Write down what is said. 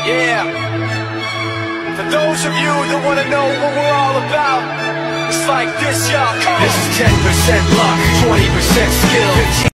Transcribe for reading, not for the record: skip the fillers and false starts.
Yeah. For those of you that want to know what we're all about, it's like this, y'all. This is 10% luck, 20% skill,